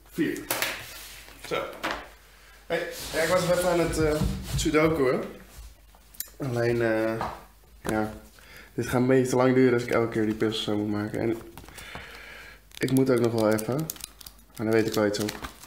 4. Zo. Hey, ja, ik was nog even aan het sudoku. Alleen, ja, dit gaat een beetje te lang duren als ik elke keer die puzzels zo moet maken. En ik moet ook nog wel even, maar daar weet ik wel iets op.